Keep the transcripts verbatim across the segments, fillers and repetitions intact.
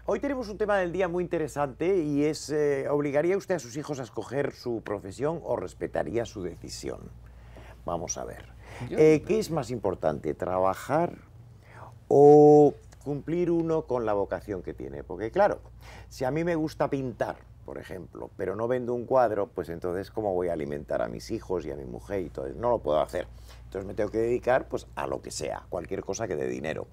Hoy tenemos un tema del día muy interesante y es, eh, ¿obligaría usted a sus hijos a escoger su profesión o respetaría su decisión? Vamos a ver. Eh, ¿Qué es más importante, trabajar o cumplir uno con la vocación que tiene? Porque claro, si a mí me gusta pintar, por ejemplo, pero no vendo un cuadro, pues entonces ¿cómo voy a alimentar a mis hijos y a mi mujer y todo? No lo puedo hacer. Entonces me tengo que dedicar pues a lo que sea, cualquier cosa que dé dinero.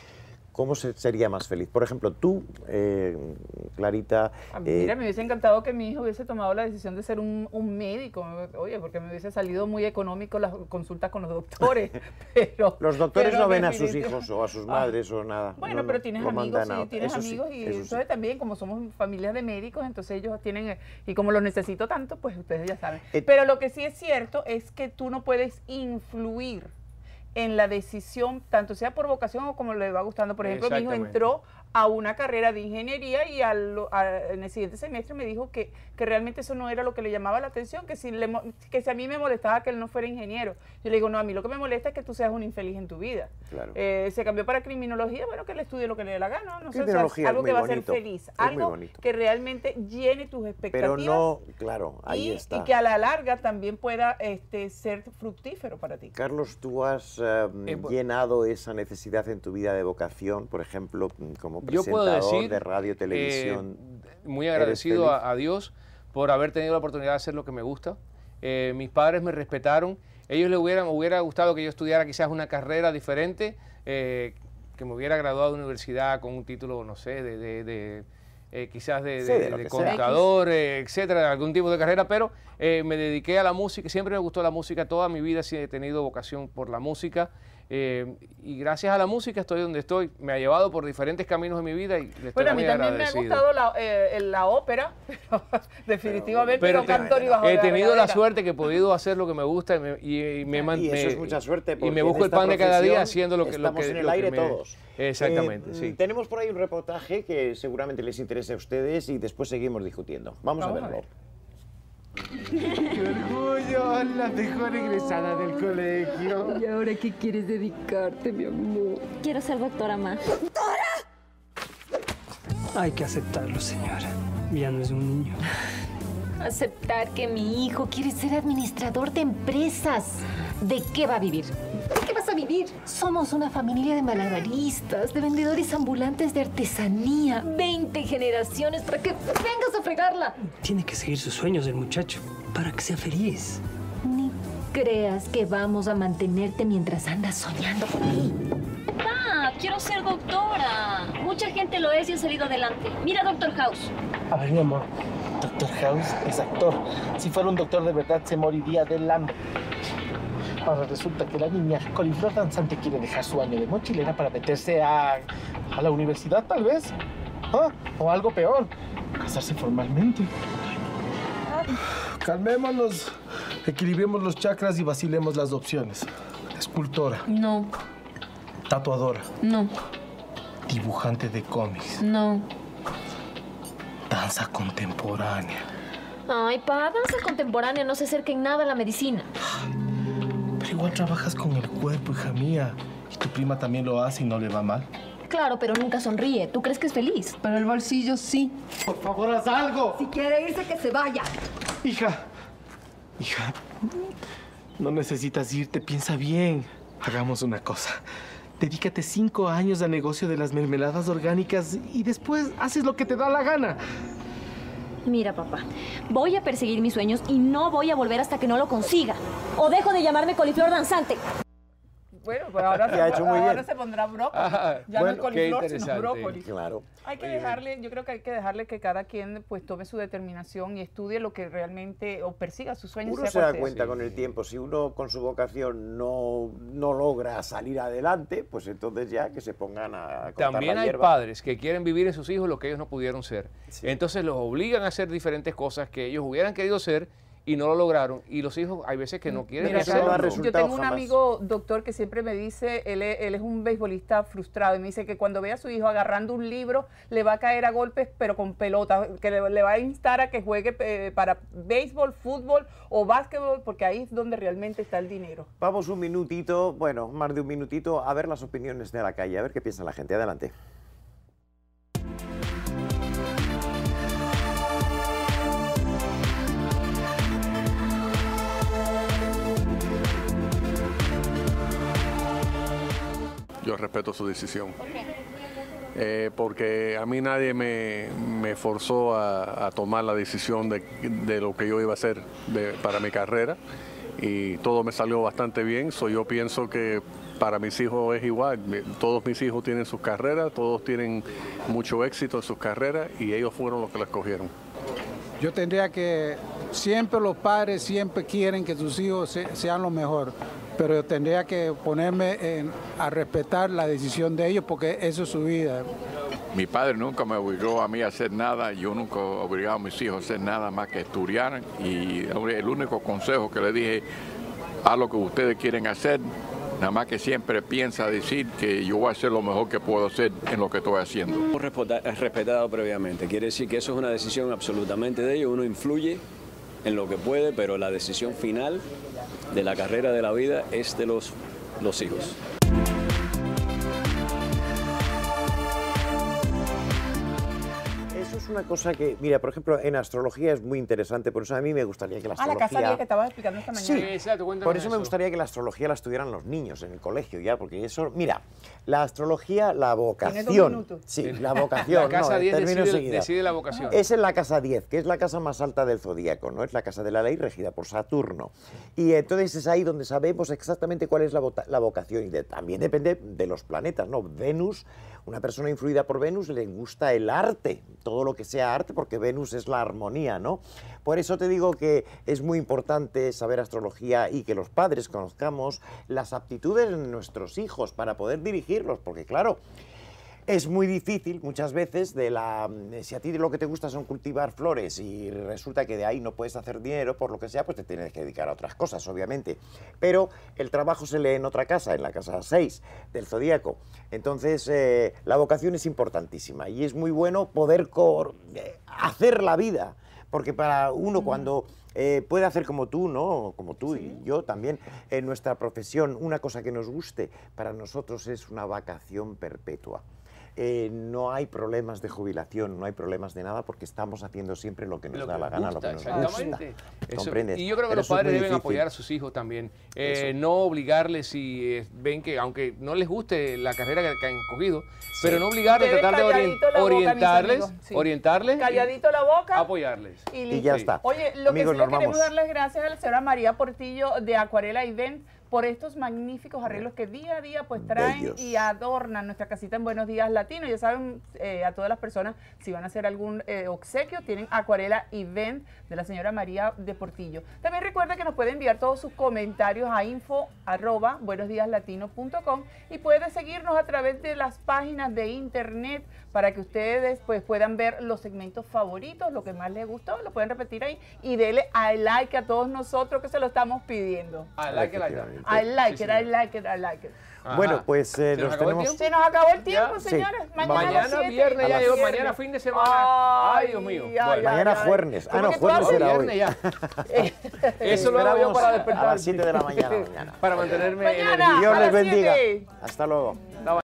¿Cómo se, sería más feliz? Por ejemplo, tú, eh, Clarita... Eh, Mira, me hubiese encantado que mi hijo hubiese tomado la decisión de ser un, un médico, oye, porque me hubiese salido muy económico las consultas con los doctores, pero... Los doctores pero no ven a sus hijos o a sus madres ah, o nada. Bueno, no, pero tienes amigos, sí, tienes eso amigos sí, y eso entonces sí. también, como somos familias de médicos, entonces ellos tienen, y como los necesito tanto, pues ustedes ya saben. Eh, pero lo que sí es cierto es que tú no puedes influir en la decisión, tanto sea por vocación o como le va gustando. Por ejemplo, mi hijo entró a una carrera de ingeniería y al, a, en el siguiente semestre me dijo que, que realmente eso no era lo que le llamaba la atención, que si, le, que si a mí me molestaba que él no fuera ingeniero. Yo le digo, no, a mí lo que me molesta es que tú seas un infeliz en tu vida. Claro. Eh, se cambió para criminología, bueno, que él estudie lo que le dé la gana, no sé, o sea, algo que va a ser feliz, es algo que realmente llene tus expectativas. Pero no, claro, ahí y, está. Y que a la larga también pueda este, ser fructífero para ti. Carlos, tú has eh, eh, llenado esa necesidad en tu vida de vocación, por ejemplo, como presentador Yo puedo decir, de radio, televisión. Eh, muy agradecido a, a Dios por haber tenido la oportunidad de hacer lo que me gusta. Eh, mis padres me respetaron. Ellos les hubieran, me hubiera gustado que yo estudiara quizás una carrera diferente, eh, que me hubiera graduado de universidad con un título, no sé, de, de, de eh, quizás de, sí, de, de, de contador, eh, etcétera, algún tipo de carrera, pero eh, me dediqué a la música. Siempre me gustó la música, toda mi vida sí he tenido vocación por la música. Eh, y gracias a la música estoy donde estoy. Me ha llevado por diferentes caminos de mi vida y le estoy bueno, a mí muy también agradecido. me ha gustado la, eh, la ópera, pero definitivamente pero, no canto ni bajo He la tenido regadera. la suerte que he podido hacer lo que me gusta y me, y, y me, y eso me, es mucha suerte y me busco el pan de cada día haciendo lo que estamos lo que, en el lo aire que me, todos. Exactamente, eh, sí. Tenemos por ahí un reportaje que seguramente les interese a ustedes y después seguimos discutiendo. Vamos, Vamos a verlo. A ver. ¡Qué orgullo! La mejor egresada del colegio. ¿Y ahora qué quieres dedicarte, mi amor? Quiero ser doctora, ma. ¡Doctora! Hay que aceptarlo, señora. Ya no es un niño. Aceptar que mi hijo quiere ser administrador de empresas. ¿De qué va a vivir? ¿De qué vas a vivir? Somos una familia de malabaristas, de vendedores ambulantes de artesanía. veinte generaciones para que vengas a fregarla. Tiene que seguir sus sueños el muchacho, para que sea feliz. Ni creas que vamos a mantenerte mientras andas soñando con mí. ¡Papá! Quiero ser doctora. Mucha gente lo es y ha salido adelante. Mira Doctor House. A ver, mi amor. Doctor House es actor. Si fuera un doctor de verdad, se moriría del hambre. Ahora resulta que la niña coliflor danzante quiere dejar su año de mochilera para meterse a, a la universidad, tal vez. ¿Ah? O algo peor, casarse formalmente. Calmémonos, equilibremos los chakras y vacilemos las opciones. Escultora. No. Tatuadora. No. Dibujante de cómics. No. Danza contemporánea. Ay, pa, danza contemporánea no se acerca en nada a la medicina. Pero igual trabajas con el cuerpo, hija mía. Y tu prima también lo hace y no le va mal. Claro, pero nunca sonríe. ¿Tú crees que es feliz? Pero el bolsillo sí. Por favor, haz algo. Si quiere irse, que se vaya. Hija. Hija. No necesitas irte. Piensa bien. Hagamos una cosa. Dedícate cinco años al negocio de las mermeladas orgánicas y después haces lo que te da la gana. Mira, papá, voy a perseguir mis sueños y no voy a volver hasta que no lo consiga. O dejo de llamarme coliflor danzante. Bueno, pues ahora, se, ha hecho muy ahora bien. se pondrá brócoli. Ah, ya bueno, no es coliflor, qué sino brócoli. Claro. Hay que dejarle, yo creo que hay que dejarle que cada quien pues tome su determinación y estudie lo que realmente, o persiga sus sueños. Uno se da cuenta con el tiempo, si uno con su vocación no, no logra salir adelante, pues entonces ya que se pongan a cortar También la hay hierba. padres que quieren vivir en sus hijos lo que ellos no pudieron ser. Sí. Entonces los obligan a hacer diferentes cosas que ellos hubieran querido ser y no lo lograron. Y los hijos hay veces que no quieren Mira, hacerlo. no ha yo resultado tengo un jamás. amigo doctor que siempre me dice, él es, él es un beisbolista frustrado, y me dice que cuando ve a su hijo agarrando un libro, le va a caer a golpes, pero con pelota, que le, le va a instar a que juegue eh, para béisbol, fútbol o básquetbol, porque ahí es donde realmente está el dinero. Vamos un minutito, bueno, más de un minutito, a ver las opiniones de la calle, a ver qué piensa la gente. Adelante. yo respeto su decisión. Eh, porque a mí nadie me, me forzó a, a tomar la decisión de, de lo que yo iba a hacer de, para mi carrera, y todo me salió bastante bien. So, yo pienso que para mis hijos es igual. Todos mis hijos tienen sus carreras, todos tienen mucho éxito en sus carreras, y ellos fueron los que la escogieron. Yo tendría que, siempre los padres siempre quieren que sus hijos se, sean lo mejor, pero yo tendría que ponerme en, a respetar la decisión de ellos, porque eso es su vida. Mi padre nunca me obligó a mí a hacer nada, yo nunca he obligado a mis hijos a hacer nada más que estudiar, y el único consejo que le dije, haz lo que ustedes quieren hacer, nada más que siempre piensa decir que yo voy a hacer lo mejor que puedo hacer en lo que estoy haciendo. Respetado previamente, quiere decir que eso es una decisión absolutamente de ellos, uno influye en lo que puede, pero la decisión final de la carrera de la vida es de los, los hijos. Eso es una cosa que, mira, por ejemplo, en astrología es muy interesante, por eso a mí me gustaría que la astrología... Ah, la casa diez que estabas explicando esta mañana. Sí, exacto, por eso me eso. gustaría que la astrología la estudiaran los niños en el colegio ya, porque eso, mira, la astrología, la vocación... Sí, la vocación, la casa no, diez termino decide, enseguida. decide la vocación. Es en la casa diez, que es la casa más alta del zodíaco, ¿no? Es la casa de la ley regida por Saturno. Y entonces es ahí donde sabemos exactamente cuál es la, la vocación, y de, también depende de los planetas, ¿no? Venus, una persona influida por Venus le gusta el arte, todo lo que sea arte, porque Venus es la armonía, ¿no? Por eso te digo que es muy importante saber astrología y que los padres conozcamos las aptitudes de nuestros hijos para poder dirigirlos, porque claro, es muy difícil muchas veces de la... Si a ti lo que te gusta son cultivar flores y resulta que de ahí no puedes hacer dinero, por lo que sea, pues te tienes que dedicar a otras cosas, obviamente. Pero el trabajo se lee en otra casa, en la casa seis del zodíaco. Entonces, eh, la vocación es importantísima y es muy bueno poder hacer la vida, porque para uno cuando... Eh, puede hacer como tú, ¿no? Como tú sí. Y yo también, en nuestra profesión, una cosa que nos guste, para nosotros es una vacación perpetua. Eh, no hay problemas de jubilación, no hay problemas de nada, porque estamos haciendo siempre lo que nos lo da que la gana, gusta, lo que nos gusta. Eso, ¿Comprendes? y yo creo que Pero los padres deben difícil. apoyar a sus hijos también. Eh, no obligarles si eh, ven que, aunque no les guste la carrera que, que han escogido, sí. pero no obligarles, Deben tratar de orient, boca, orientarles, sí. orientarles. Calladito y, la boca. Apoyarles. Y, y ya está. Oye, lo Amigos, que sí le vamos. queremos dar las gracias a la señora María Portillo de Acuarela Event por estos magníficos arreglos que día a día pues traen Bellos. y adornan nuestra casita en Buenos Días Latino. Ya saben, eh, a todas las personas, si van a hacer algún eh, obsequio, tienen Acuarela Event de la señora María de Portillo. También recuerda que nos puede enviar todos sus comentarios a info arroba buenosdiaslatino punto com y puede seguirnos a través de las páginas de internet para que ustedes pues puedan ver los segmentos favoritos, lo que más les gustó, lo pueden repetir ahí y denle a like a todos nosotros que se lo estamos pidiendo. I like it, like that. I like sí, it, I like it, I like it. Ajá. Bueno, pues eh, ¿Se nos nos acabó tenemos... el tiempo? Se nos acabó el tiempo, ¿Ya? señores. Sí. Mañana, Mañana viernes, ya llegó, mañana fin de semana. Ay, Dios mío. Ay, Bueno. ay, Mañana ay. jueves. Ah, ¿Cómo no, que tú jueves haces? será hoy. Viernes ya. Eso lo hago yo para despertar. A las siete de la mañana mañana. Para mantenerme Mañana, energizado. Dios a les las bendiga. siete. Hasta luego.